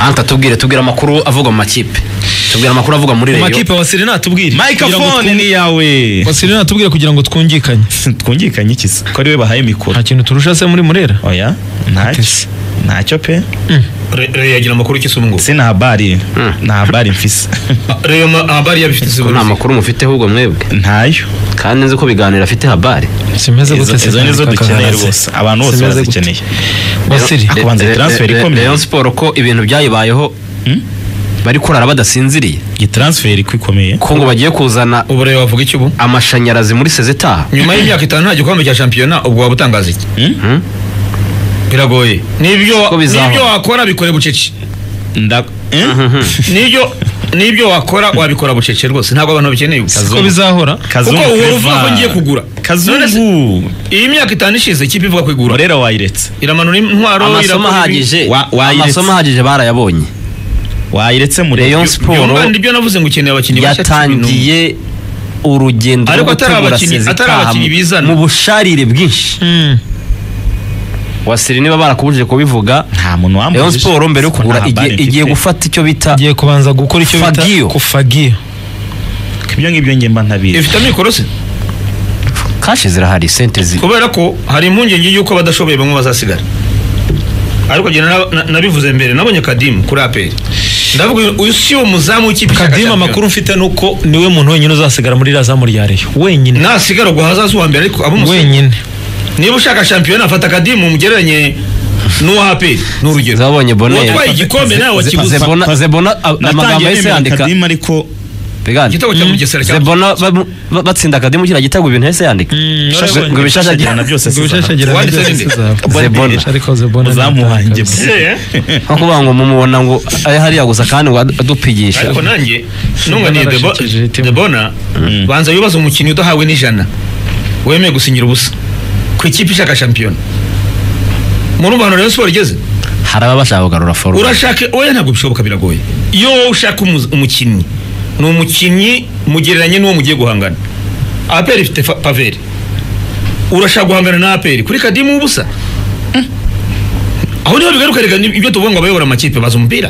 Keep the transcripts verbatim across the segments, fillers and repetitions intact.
anta tubwire tubwira amakuru avuga mu makipe tubwira amakuru avuga muri Rayon makipe wasiri natubwire microphone ni yawe wasiri natubwire kugira ngo twungikanye twungikanye ikisa ko ariwe bahaye mikoro nta kintu turusha se muri Murera oya ntacyo ntacyo pe Rayon yagira amakuru kisumungu sina habari na habari mfise Rayon habari yabifite se nta makuru mufite ahubwo mwebwe ntayo kandi nzi ko biganira afite habari simeze gute se nizo dukeneye rwose abantu bose bazikeneye wasiri akubanza transfer ikomeye Rayon Sport ko ibintu byayibayeho bari kurara badasinziriye iyi transfer ikomeye ko ngo bagiye kuzana ubure wavuga iki ubu amashanyarazi muri sezeta nyuma y'imyaka itanu nta gikombe cya championnat ubwo wabutangaza iki biragoye nibyo nibyo wakora bikore bucece nda nibyo nibyo wakora wabikora bucece rwose ntabwo abantu bikeneye ko bizahora kuko uhora uvuga ko ngiye kugura Kazungu iyi myaka itanu ishize ikipe ivuga kwigura rero wayiretse iramanura intwaro amasomo ahagije amasomo ahagije barayabonye wayiretse muri Rayon Sport ndibyo navuze ngo ukeneye abakinnyi yatangiye urugendo rwo gutegura sezeta mu busharire bwinshi wasiri niba barakubujije kubivuga nta muntu wambaye Rayon Sport mbere yo kugura igiye gufata icyo bita igiye kubanza gukora icyo bita kufagiyo ibyo ngibyo nge mba ntabizi ifite amikoro se kashi zirahari sentezi kubera ko hari impungenge yuko badashoboye bamwe bazasigara ariko je nabivuze mbere nabonye Kadimu kuri A P R ndavuga uyu si umuzamu w'ikipe Kadimu amakuru mfite nuko niwe muntu wenyine uzasigara muri razamu rya Rayon wenyine nasigara ngo hazaza uwa mbere ariko abo wenyine niba ushaka championnat afata Kadimu mugereranye n'uwa A P R n'urugero zabonye bonne watwaye igikombe nawe wakibuze Zebona Zebona amagambo yese yandika Kadimu ariko igitego cya Mugesera cyane Zebona batsinda Kadimu kira gitego ibintu yese yandika ngo bishashagirana byose bishashagirana Zebona ariko Zebona zamuhanje nko kuvuga ngo mumubona ngo ari hariya gusa kandi ngo adupigisha ariko nanjye nunganiye Zebona banza yubaza umukinnyi udahawe n'ijana wemeye gusinyira ubusa ku ikipe ishaka champion muri bano Rayon Sport igeze haraba bashaka kugarura foru urashaka oya ntabwo bishoboka biragoye iyo ushaka umukinnyi ni umukinnyi mugereranye n'uwo mugiye guhangana A P R ifite Paveri urashaka guhangana na A P R kuri Kadimu ubusa aho niho bigaruka rega ibyo tuvuga ngo abayobora amakipe baza umupira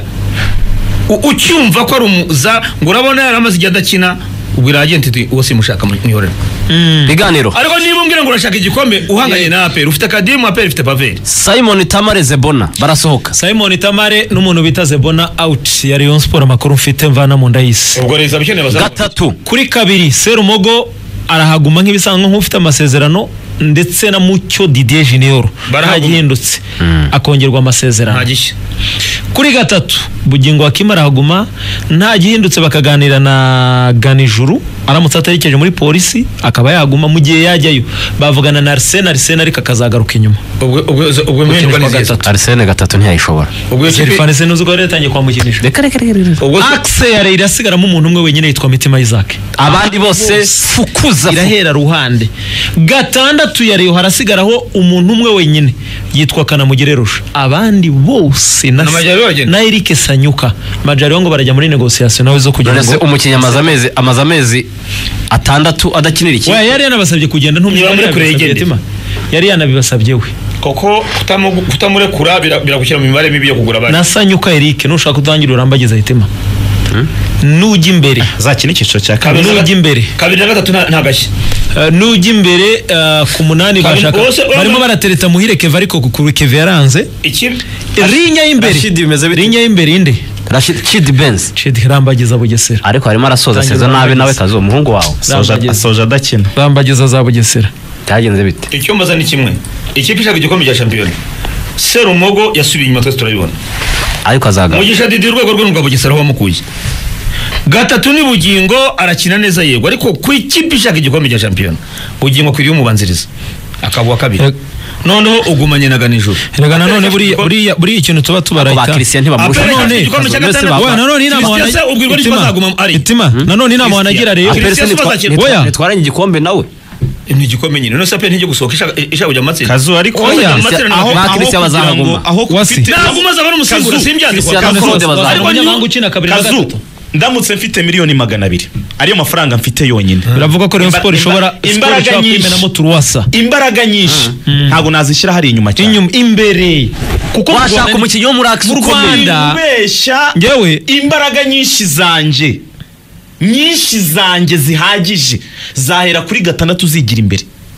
ucyumva ko ari umuza ngo urabona yaramaze igihe adakina ubwira agenti uwo simushaka mwihorera biganiro ariko niba umbwira ngo urashaka igikombe uhanganye na A P R ufite Kadimu A P R ifite Paveri Simon Tamare Zebona barasohoka Simon Tamare n'umuntu bita Zebona out ya Rayon Sport amakuru mfite mvana mu ndayise ubwo reza bikene baza gatatu kuri kabiri Serumogo arahaguma nk'ibisanzwe nk'ufite amasezerano ndetse na Mucyo Didier Junior barahagindutse akongerwa amasezerano ntagishya kuri gatatu Bugingo Akimara haguma nta gihindutse bakaganira na Ganijuru aramutse atarikeje muri polisi akaba yaguma mu gihe yajyayo bavugana na Arsene Arsene ariko akazagaruka inyuma ubwo ubwo ubwo mwendwa neza Arsene gatatu ntiyayishobora ubwo Serifane se nuzuko yatangiye kwamukinisha reka reka reka ubwo Axe yare irasigaramo umuntu umwe wenyine yitwa Mitima Isaac abandi bose fukuza irahera ruhande gatandatu yare harasigaraho umuntu umwe wenyine yitwa Kanamugire Rusha abandi bose na na Eric Sanyuka Majari ngo barajya muri negotiation nawe zo kugira ngo umukinya amazamezi amazamezi atandatu adakinira iki we yari yanabasabye kugenda ntumye muri kurege yari yanabibasabye we koko kutamurekura biragushyira mu mibare mibi yo kugura abandi na Sanyuka Eric nushaka kudangira urambagiza hitima nuji imbere zakina ikiciro cya kabiri nuji imbere kabiri na gatatu nta gashya nuji imbere ku munani bashaka barimo baratereta muhire Keva ariko kukuru Keva yaranze iki rinya imbere rinya imbere inde Rashid Chid Benz Chid Rambagiza Bugesera ariko harimo arasoza sezo nabi nawe kazo umuhungu wawe asoje adakina Rambagiza za Bugesera cyagenze bite icyo mbaza ni kimwe ikipe ishaka igikombe cya champion Serumogo yasubiye inyuma twese turabibona ariko azaga Mugisha Didi urwego rw'umugabo Bugesera ho mukuye gatatu ni Bugingo arakina neza yego ariko ku ikipe ishaka igikombe cya champion Bugingo kwiriye umubanziriza akabuwa kabiri noneho ugumanye na Ganijuru rega nanone buri buri buri ikintu tuba tubarayita Christian ntibamurusha none we nanone inama wana ubwirwa n'icyo bazaguma ari itima nanone inama wanagira rero oya twaranye igikombe nawe ni igikombe nyine no sape ntije gusohoka isha kujya matsinda kazu ariko oya aho Christian bazaguma aho naguma za bari umusimbura simbyandikwa Christian ariko ukina kabiri na gatatu ndamutse mfite miliyoni magana abiri ariyo mafaranga mfite yonyine biravuga ko Rayon Sport ishobora imbaraga nyinshi turuwasa imbaraga nyinshi ntago nazishyira hari inyuma cyane inyuma imbere kuko washaka umukinnyi wo muri Axe mu Rwanda ubeshya ngewe imbaraga nyinshi zanje nyinshi zanje zihagije zahera kuri gatandatu zigira imbere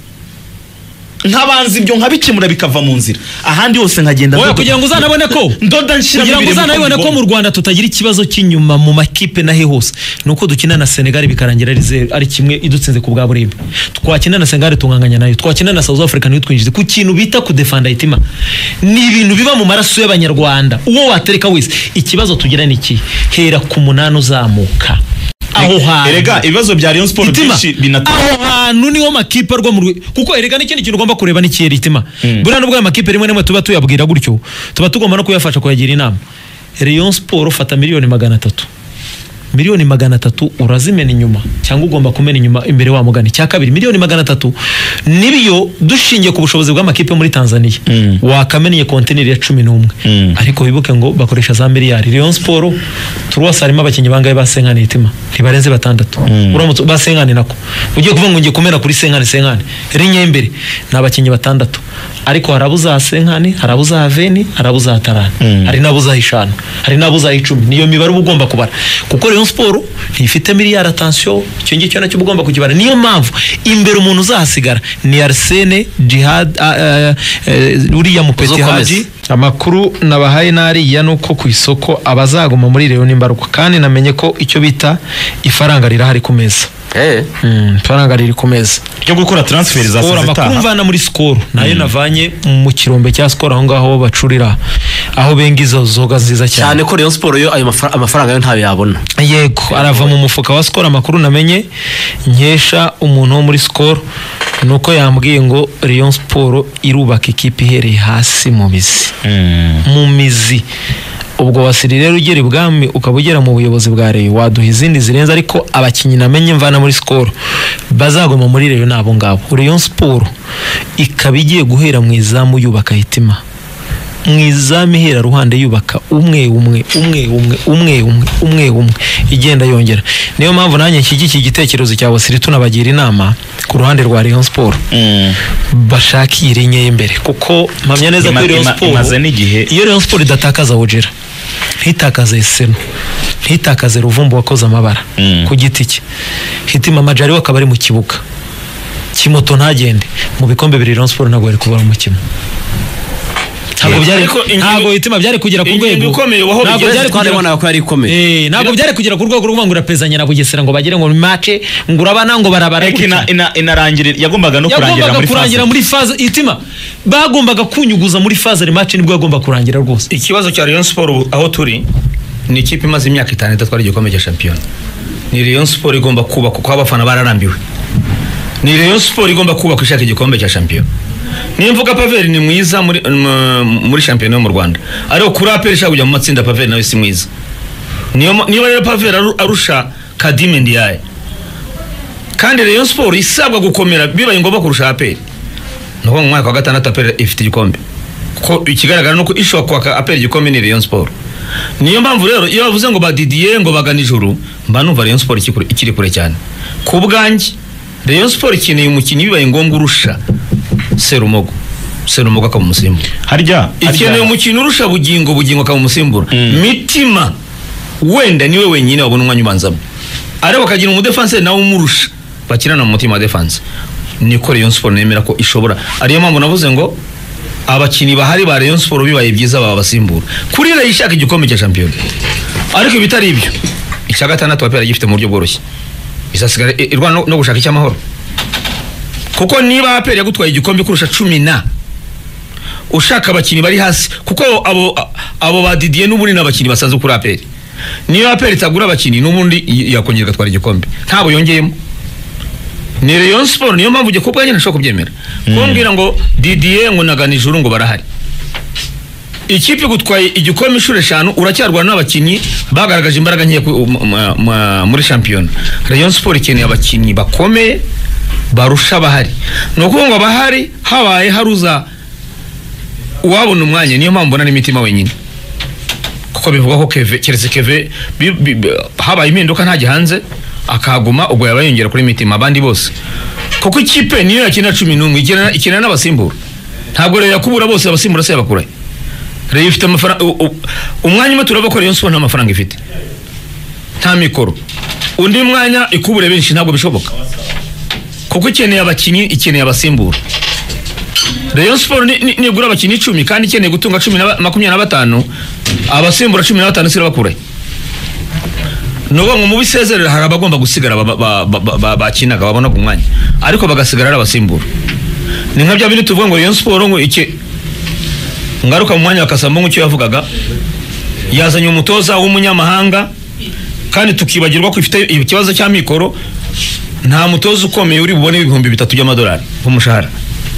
nkabanza ibyo nkabikemura bikava mu nzira ahandi hose nkagenda oya kugira ngo uzanabone ko ndoda nshira kugira ngo uzanabone ko mu Rwanda tutagira ikibazo cy'inyuma mu makipe nahe hose nuko dukina na Senegal bikarangira ari zero ari kimwe idutsinze ku bwa burimbe twakina na Senegal tunganganya nayo twakina na South Africa niyo twinjize ku kintu bita ku defenda itima ni ibintu biba mu maraso y'abanyarwanda uwo watereka wese ikibazo tugira niki hera ku munano uzamuka aho hantu erega ibibazo bya Rayon Sport byinshi binatuma aho hantu niho makipe arwa mu kuko erega n'ikindi kintu ugomba kureba n'ikiyeri itima buriya nubwo amakipe rimwe n'imwe tuba tuyabwira gutyo tuba tugomba no kuyafasha kuyagira inama Rayon Sport fata miliyoni magana atatu miliyoni magana atatu urazimena inyuma cyangwa ugomba kumena inyuma imbere wa mugani cya kabiri miliyoni magana atatu nibiyo dushingiye ku bushobozi bw'amakipe muri Tanzania mm. wakameniye kontineri ya cumi n'umwe mm. ariko wibuke ngo bakoresha za miliyari Rayon Sport turuwasa harimo abakinnyi bangaye basenkana itima ntibarenze batandatu mm. uramutse basenkana nako ugiye kuvuga ngo ngiye kumena kuri senkane senkane rinye imbere n'abakinnyi batandatu ariko harabuza senkane harabuza veni harabuza tarana mm. hari nabuza ishana hari nabuza icumi niyo mibare ugomba kubara kuko Rayon Sport ntifite miliyari attention cyo ngicyo nacyo ugomba kukibara niyo mpamvu imbere umuntu uzahasigara ni Arsene Jihad uriya mupeti haji amakuru nabahaye nariya nuko ku isoko abazaguma muri Rayon imbaruka kandi namenye ko icyo bita ifaranga rirahari ku meza eh mm ifaranga riri ku meza ryo gukora transfer za Sezeta amakuru mvana muri Skol nayo mm. navanye mu kirombe cya Skol aho ngaho bacurira aho bengizo zoga nziza cyane cyane ko Rayon Sport yo ayo amafaranga yo ntayo yabona yego arava mu mufuka wa Skol amakuru namenye nkesha umuntu wo muri Skol nuko yambwiye ngo Rayon Sport irubaka ikipe ihereye hasi mu mizi mm. mu mizi ubwo wasiri rero ugera ibwami ukabugera mu buyobozi bwa Rayon waduha izindi zirenze ariko abakinyi namenye mvana muri Skol bazagoma muri Rayon nabo ngabo Rayon Sport ikabigiye guhera mu izamu yubaka hitima mu izamu ihera ruhande yubaka umwe umwe umwe umwe umwe umwe umwe umwe igenda yongera niyo mpamvu nanjye nshyigikiye igitekerezo cya wasiri tunabagira inama ku ruhande rwa Rayon Sport mm. bashakira inye imbere kuko mpamya neza ko Rayon Sport iyo Rayon Sport idatakaza Ojera ntitakaze Seno ntitakaze Ruvumbu wakoze amabara mm. ku giti cye hitima Majari we akaba ari mu kibuga kimoto ntagende mu bikombe bibiri Rayon Sport ntabwo ari kubara mu kimwe ntabwo byari ntabwo hitima byari kugera ku rwego ntabwo byari kugera ko yari ikomeye eh ntabwo byari kugera ku rwego rwo ngura pezanya na Bugesera ngo bagire ngo match ngurabana ngo barabara ina ina inarangire yagombaga no kurangira muri kurangira muri phase hitima bagombaga kunyuguza muri phase ari match nibwo yagomba kurangira rwose ikibazo cya Rayon Sport aho turi ni ikipe imaze imyaka itanu idatwara igikombe cya champion ni Rayon Sport igomba kuba kuko abafana bararambiwe ni Rayon Sport igomba kuba kwishaka igikombe cya champion niyo mvuga Paveri ni mwiza muri muri champion yo mu Rwanda ariko kuri A P R ishaka kujya mu matsinda Paveri nawe si mwiza niyo niba rero Paveri arusha Kadime Ndiaye kandi Rayon Sport isabwa gukomera bibaye ngombwa kurusha A P R nuko mu mwaka wa gatandatu A P R ifite igikombe ko ikigaragara nuko ishobora kwa A P R igikombe ni Rayon Sport niyo mpamvu rero iyo bavuze ngo badidiye ngo bagana ijuru mba numva Rayon Sport ikiri kure cyane ku bwanjye Rayon Sport ikeneye umukinnyi bibaye ngombwa urusha Serumogo Serumogo akaba umusimbura harya ikeneye umukino urusha bugingo bugingo akaba umusimbura mm. mitima wenda niwe wenyine wabona umwanya ubanzamo ariko akagira umudefense nawe umurusha bakirana mu mutima defense niko Rayon Sport nemera ko ishobora ariyo mpamvu navuze ngo abakinnyi bahari ba Rayon Sport bibaye byiza baba basimbura kuri Rayon ishaka igikombe cya champion ariko bitari ibyo icya gatandatu A P R gifite mu buryo bworoshye isasigara irwana no gushaka icyamahoro kuko niba A P R yagutwaye igikombe kurusha cumi na ushaka abakinnyi bari hasi kuko abo abo badidiye n'ubundi n'abakinnyi basanzwe kuri A P R niba A P R itagura abakinnyi n'ubundi yakongera gatwara igikombe ntabo yongeyemo ni Rayon Sport niyo mpamvu ugiye kubwa nyine nshaka kubyemera mm. kumbwira ngo Didier ngo nagana ijuru ngo barahari ikipe gutwaye igikombe inshuro eshanu uracyarwana n'abakinnyi bagaragaje imbaraga nke muri champion Rayon Sport ikeneye abakinnyi bakomeye barusha bahari nuko ngo bahari habaye haruza wabona umwanya niyo mpamvu mbona n'imitima wenyine kuko bivuga ko Keve keretse Keve bi- bi- bi- habaye impinduka ntajya hanze akaguma ubwo yaba yongera kuri mitima abandi bose kuko ikipe niyo yakina cumi n'umwe ikina ikina n'abasimbura ntabwo rero yakubura bose abasimbura se yabakura rero ifite amafaranga u- u- umwanya umwe turava ko Rayon Sport nta mafaranga ifite nta mikoro undi mwanya ikubure benshi ntabwo bishoboka kuko ikeneye abakinnyi ikeneye abasimbura Rayon Sport ni- ni- nigura abakinnyi icumi kandi ikeneye gutunga cumi na ba- makumyabiri na batanu abasimbura cumi na batanu sira bakure nubo ngo mu bisezerera hari abagomba gusigara ba- ba- ba- ba- ba- bakinaga babona ku mwanya ariko bagasigara ari abasimbura ni nka bya bintu tuvuga ngo Rayon Sport ngo iki ngaruka mu mwanya wakasamba nk'icyo yavugaga yazanye umutoza w'umunyamahanga kandi tukibagirwa ko ifite ikibazo cya mikoro nta mutoza ukomeye uri bubone ibihumbi bitatu by'amadolari nk'umushahara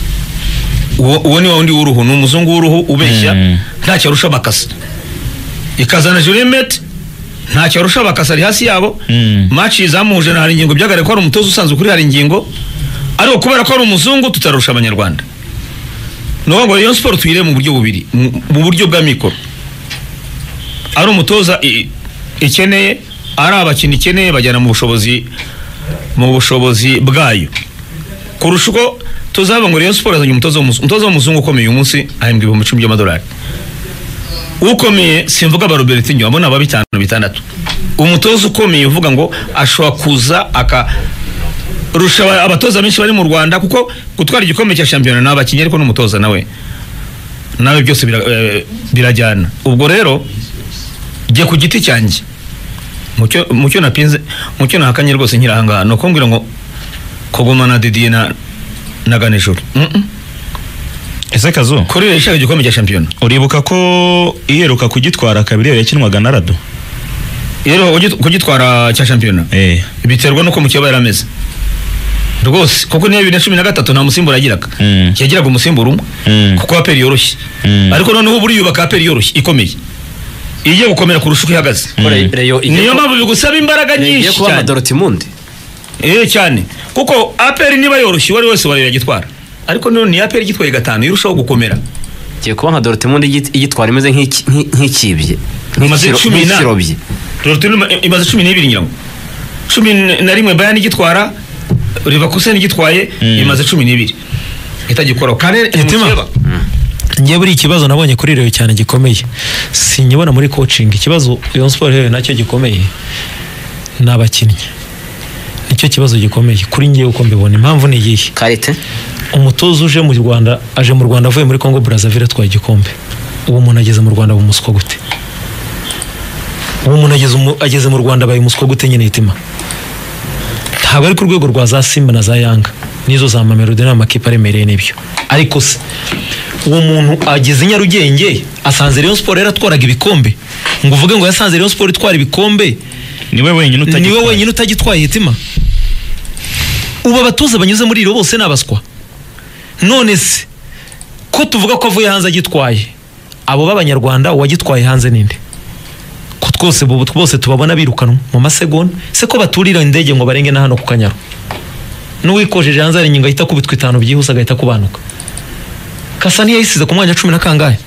uwo uwo ni wundi w'uruhu ni umuzungu w'uruhu ubeshya Mm. ntacyo arusha bakasa ikazana Juliet ntacyo arusha bakasa ari hasi yabo Mm. match izamuje na hari ingingo byagare ko ari umutoza usanzwe kuri hari ingingo ariko kubera ko ari umuzungu tutarusha abanyarwanda no ngo Rayon Sport tuyire mu buryo bubiri mu mu buryo bwa mikoro ari umutoza i- ikeneye ari abakinnyi ikeneye bajyana mu bushobozi mu bushobozi bwayo kurusha uko tuzaba ngo Rayon Sport azanye umutoza w'umuzungu umutoza w'umuzungu ukomeye uyu munsi ahembwa ibihumbi icumi by'amadolari ukomeye simvuga ba Robertinho abona aba bitanu bitandatu umutoza ukomeye uvuga ngo ashobora kuza aka rusha aba- abatoza benshi bari mu Rwanda kuko gutwara igikombe cya shampiyona n'abakinnyi ariko n'umutoza nawe nawe byose bira- eh, birajyana ubwo rero jye ku giti cyanjye mucyo mucyo napinze mucyo nahakanye rwose nkirahangaha no kumbwira ngo kugumana Didier na na Ganijuru mm -mm. ese kazo kuri rero ishaka igikombe cya shampiyona uribuka ko iheruka kugitwara kabiri yakinwaga na Rado rero ugit- kugitwara cya shampiyona eh biterwa nuko mu kiba yarameze rwose kuko niyo bibiri na cumi na gatatu nta musimbura yagiraga Mm. yagiraga umusimbura umwe Mm. kuko aperi yoroshye Mm. ariko noneho ubu yubaka aperi yoroshye ikomeye igiye gukomera kurusha uko ihagaze Re- Reyo igiye niyo ku- mpamvu bigusaba imbaraga Reyo igiye nyinshi kuba cyane Dortmund eh cyane kuko aperi niba yoroshye uwari wese warira gitwara ariko none ni aperi gitwaye gatanu irushaho gukomera igiye kuba nka Dortmund igi- igitwara imeze nk'iki- nk'i- nk'ikibye Imaze nk'ikiro- cumi na- nk'ikirobye Dortmund imaze cumi n'ibiri nyirango cumi na rimwe Bayern igitwara Leverkusen igitwaye Mm. imaze cumi n'ibiri itagikoraho kandi Mutima. mukeba ngiye buri ikibazo nabonye kuri Rayon cyane gikomeye sinyibona muri coaching ikibazo Rayon Sport rero nacyo gikomeye ni abakinnyi nicyo kibazo gikomeye kuri ngiye uko mbibona impamvu ni iyihe karite umutoza uje mu Rwanda aje mu Rwanda avuye muri Congo Brazzaville atwaye igikombe uwo muntu ageze mu Rwanda bumuswa gute uwo muntu ageze mu- ageze mu Rwanda baye umuswa gute nyine itima ntabwo ari ku rwego rwa za Simba na za Yanga nizo za Mamelodi n'amakipe aremereye n'ibyo ariko se uwo muntu ageze i Nyarugenge asanze Rayon Sport yaratwaraga ibikombe ngo uvuge ngo yasanze Rayon Sport itwara ibikombe niwe wenyine niwe utagitwaye wenyine utagitwaye hitima ubu abatoza banyuze muri iro bose nabaswa none se ko tuvuga ko avuye hanze agitwaye abo b'abanyarwanda uwagitwaye hanze ninde ko twose bo bose tubabona birukanwa mu masegonda se ko baturira indege ngo barenge na hano ku Kanyaru n'uwikojeje hanze ari ingingo ahita kubitwa itanu byihuse agahita kubanuka Kasani yayisize ku mwanya cumi na kangahe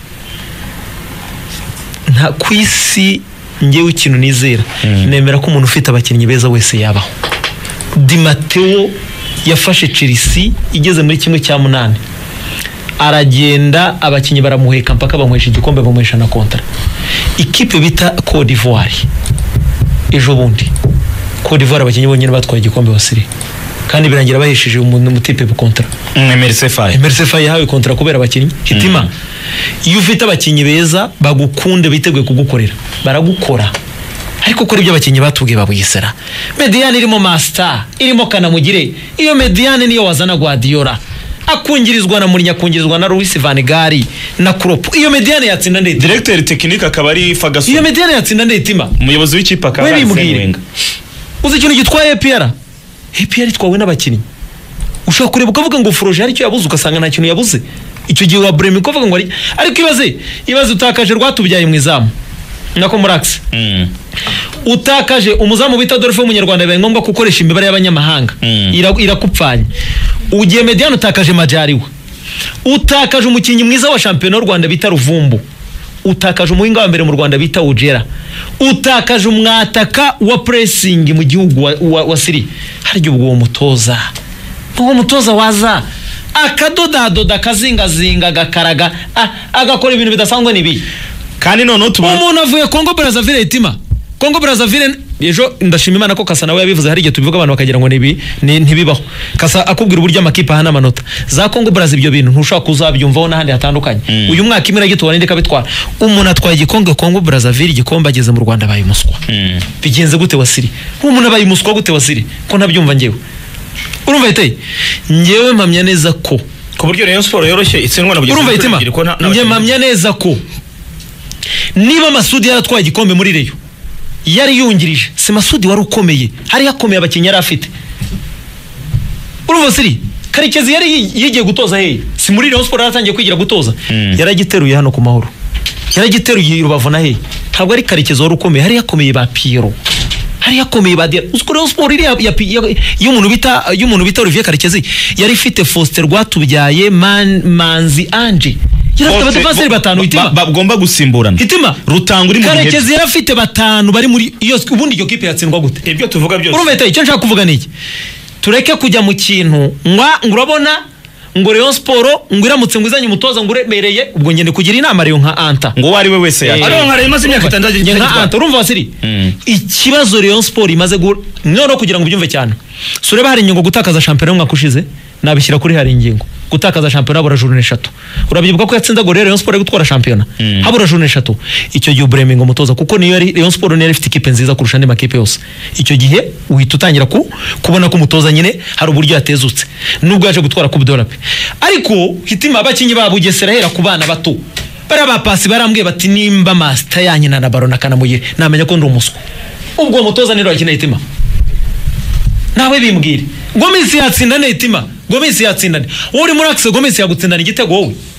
nta ku isi ngewe ikintu nizera Mm. nemera ko umuntu ufite abakinnyi beza wese yabaho Di Matteo yafashe Chelsea igeze muri kimwe cya munani aragenda abakinnyi baramuheka mpaka bamuhesha igikombe bamuhesha na kontra ikipe bita Cote d'Ivoire ejo bundi Cote d'Ivoire abakinnyi bonyine batwaye igikombe wasiri kandi birangira bahesheje umuntu umutipe bu kontra Emerse Faye Emerse Faye yahawe kontra kubera abakinnyi hitima iyo ufite abakinnyi beza bagukunde biteguye kugukorera baragukora ariko kora ibyo abakinnyi batubwiye babuyisera Mediane irimo Master irimo Kanamugire iyo Mediane niyo wazana Guardiola akungirizwa na Mourinho akungirizwa na Luis Van Gaal na Klopp iyo Mediane yatsinda ndetse directeur technique akaba ari Ferguson iyo Mediane yatsinda ndetse hitima umuyobozi w'ikipe akaba we ari Arsene bimbwire Wenger uzi ikintu gitwaye A P R A P R itwawe n'abakinnyi ushobora kureba ukavuga ngo Froje hari icyo yabuze ugasanga nta kintu yabuze icyo gihe wa Bremi ukavuga ngo ari ariko ibaze ibaze utakaje rwatubyaye mu izamu nako Murax Mm. utakaje umuzamu bita Adolphe w'umunyarwanda bibaye ngombwa gukoresha imibare y'abanyamahanga Mm. Ira- irakupfanye ugiye Mediane utakaje Majari we utakaje umukinnyi mwiza wa shampiyona y'u Rwanda bita Ruvumbu utakaje umuhinga wa mbere mu Rwanda bita Ujera, utakaje umwataka wa pressing mu gihugu wa, wa, wa Siri. Haryo ubwo mutoza uwo mutoza waza akadodadoda kazingazinga gakaraga agakora ibintu bidasanzwe nibi kandi none utuma umuntu avuye Congo Brazzaville itima Congo Brazzaville ejo ndashima Imana ko Kasa nawe yabivuze hari igihe tubivuga abantu bakagira ngo nibi ntibibaho. Kasa akubwira uburyo amakipe hana amanota za Congo Brazzaville ibyo bintu ntushaka kuzabyumvaho n'ahandi hatandukanye. mm. Uyu mwaka imwe nagitwara ndeka bitwara umuntu atwaye igikombe Congo Brazzaville igikombe ageze mu Rwanda bayi muswa. mm. Bigenze gute Wasiri umuntu abayi muswa gute Wasiri ko nabyumva ngewe urumva ite ngewe mpamya neza ko ku buryo Rayon Sport yoroshye itsindwa na urumva itima nge mpamya neza ko niba Masudi yaratwaye igikombe muri Rayon yari yungirije si Masudi wari ukomeye hari yakomeye abakinnyi yari afite urumva Siri Karekezi yari yigiye gutoza hey si muri Rayon Sport yaratangiye kwigira gutoza. mm. Yaragiteruye hano ku Mahoro yaragiteruye Rubavu na hey ntabwo ari Karekezi wari ukomeye hari yakomeye ba Piero hari yakomeye ba Diara usko Rayon Sport iri y'umuntu bita y'umuntu bita Olivier Karekezi yari ifite Faustin Rwatubyaye man, Manzi Ange yarafite abadefanseri batanu itima bagomba gusimburana itima Rutanga uri mu bihe Karekezi yarafite batanu bari muri iyo ubundi iyo kipe yatsindwa gute ibyo tuvuga byose urumva ite icyo nshaka kuvuga niki tureke kujya mu kintu ngwa ngurabona ngo Rayon Sport ngo iramutse ngo izanye umutoza ngo uremereye ubwo ngende kugira inama rero nka Anta ngo wari we wese yari ari nka imaze imyaka itandatu nka Anta urumva Wasiri. mm. Ikibazo Rayon Sport imaze none kugira ngo byumve cyane sureba hari ingingo gutakaza champion mwaka ushize nabishyira kuri hari ingingo gutakaza champion habura journée eshatu urabyibuka ko yatsinda gore Rayon Sport gutwara champion. mm. Habura journée eshatu icyo gihe Bremen umutoza kuko niyo yari Rayon Sport niyo ifite ikipe nziza kurusha andi makipe yose icyo gihe uhita utangira ku kubona ko umutoza nyine hari uburyo yatezutse nubwo yaje gutwara Coupe d'Europe ariko hitima abakinyi ba Bugesera hera ku bana bato bara bapasi barambwiye bati nimba master yanyina na Barona kanamuye namenya ko ndi umuswa ubwo umutoza niro yakina hitima nawe bimbwire Gomez yatsinda ne hitima Gomez yatsinda uri muri Axe Gomez yagutsindana igitego wowe